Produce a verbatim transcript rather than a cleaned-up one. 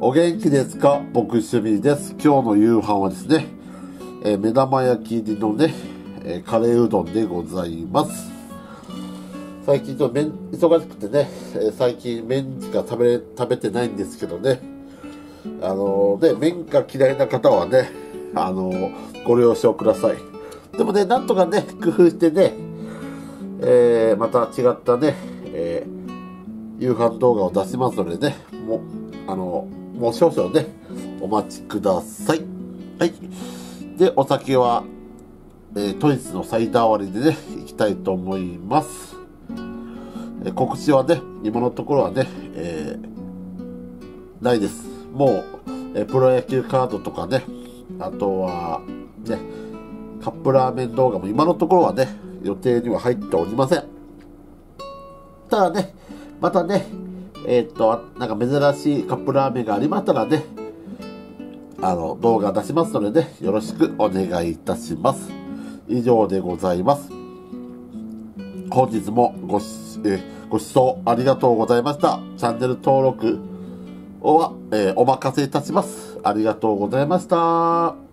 お元気ですか？僕趣味です。今日の夕飯はですね、えー、目玉焼き入りのね、えー、カレーうどんでございます。最近ちょっと麺忙しくてね、えー、最近麺しか食べ食べてないんですけどね、あのー、ね麺が嫌いな方はね、あのー、ご了承ください。でもね、なんとかね工夫してね、えー、また違ったね、えー、夕飯動画を出しますのでね、もうあのーもう少々ね、お待ちください。はい。で、お酒は、えー、トイスのサイダー割りでね、いきたいと思います。えー、告知はね、今のところはね、えー、ないです。もう、えー、プロ野球カードとかね、あとは、ね、カップラーメン動画も今のところはね、予定には入っておりません。ただね、またね、えー、っと、なんか珍しいカップラーメンがありましたらね、あの、動画出しますのでね、よろしくお願いいたします。以上でございます。本日もごし、えー、ご視聴ありがとうございました。チャンネル登録は、えー、お任せいたします。ありがとうございました。